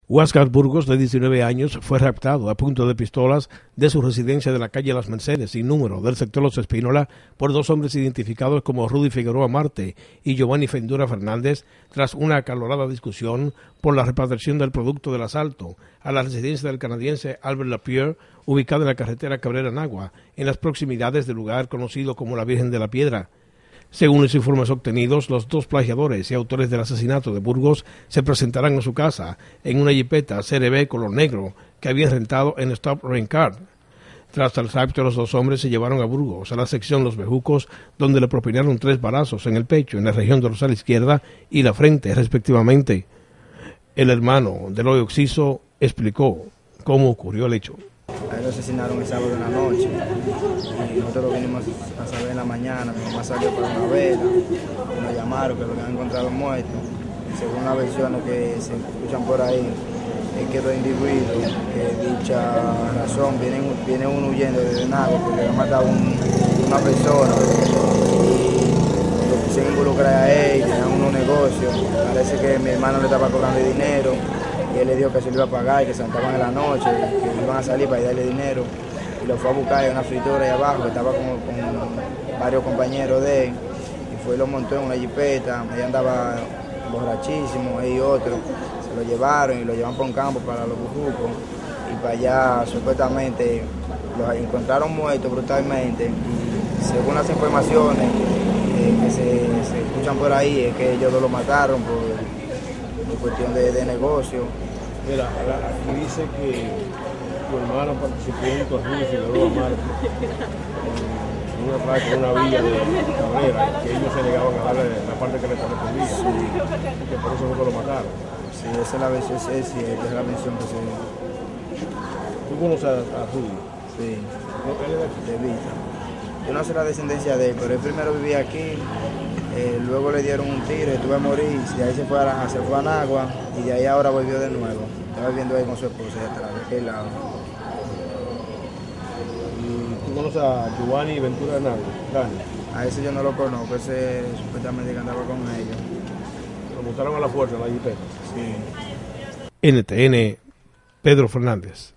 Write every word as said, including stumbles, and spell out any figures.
Huáscar Burgos, de diecinueve años, fue raptado a punta de pistolas de su residencia de la calle Las Mercedes, sin número, del sector Los Espínola, por dos hombres identificados como Rudy Figueroa Marte y Giovanni Fendura Fernández, tras una acalorada discusión por la repatriación del producto del asalto a la residencia del canadiense Albert Lapierre, ubicada en la carretera Cabrera-Nagua, en las proximidades del lugar conocido como la Virgen de la Piedra. Según los informes obtenidos, los dos plagiadores y autores del asesinato de Burgos se presentarán en su casa en una jipeta C R B color negro que habían rentado en Stop Rent Car. Tras el rapto, los dos hombres se llevaron a Burgos a la sección Los Bejucos, donde le propinaron tres balazos en el pecho, en la región dorsal izquierda y la frente, respectivamente. El hermano del hoy occiso explicó cómo ocurrió el hecho. A él lo asesinaron el sábado en la noche y nosotros lo vinimos a saber en la mañana. Mi mamá salió para una vela y nos llamaron que lo habían encontrado muerto. Según las versiones que se escuchan por ahí, es que los individuos, que dicha razón, vienen, viene uno huyendo desde Nagua porque le ha matado un, una persona y lo quisieron involucrar a él, tenían unos negocios. Parece que mi hermano le estaba cobrando el dinero. Y él le dijo que se lo iba a pagar y que se sentaban en la noche, que iban a salir para darle dinero. Y lo fue a buscar en una fritura ahí abajo, que estaba con, con varios compañeros de él. Y fue y lo montó en una jipeta, ahí andaba borrachísimo, él y otro. Se lo llevaron y lo llevan por un campo para los bujucos. Y para allá, supuestamente, los encontraron muertos brutalmente. Y según las informaciones eh, que se, se escuchan por ahí, es que ellos dos lo mataron por, por cuestión de, de negocio. Mira, aquí dice que tu hermana participó con Rudy Figueroa Marte en una placa, en una villa de Cabrera, que ellos se negaban a darle la parte que le correspondía, sí. Y que por eso no lo mataron. Sí, esa es la versión, sí, sí, esa es la versión que se... ¿Tú conoces a, a Rudy? Sí. ¿No él es de de Vita? Yo no sé la descendencia de él, pero él primero vivía aquí, eh, luego le dieron un tiro y tuvo a morir, y de ahí se fue a, se fue a Nagua, y de ahí ahora volvió de nuevo. Estaba viviendo ahí con su esposa de atrás, de aquel lado. ¿Y tú conoces a Giovanni Ventura Hernández? Dani. A ese yo no lo conozco, ese supuestamente que andaba con ellos. Lo montaron a la fuerza en la jipeta. Sí. N T N, Pedro Fernández.